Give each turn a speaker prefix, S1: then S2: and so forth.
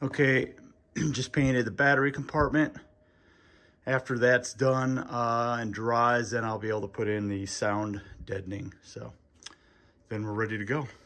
S1: Okay, just painted the battery compartment. After that's done and dries, then I'll be able to put in the sound deadening. So then we're ready to go.